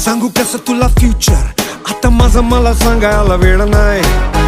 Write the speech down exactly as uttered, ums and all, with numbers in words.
सांगू कसं तुला फ्युचर, आता माझं मला सांगायला वेळ नाही.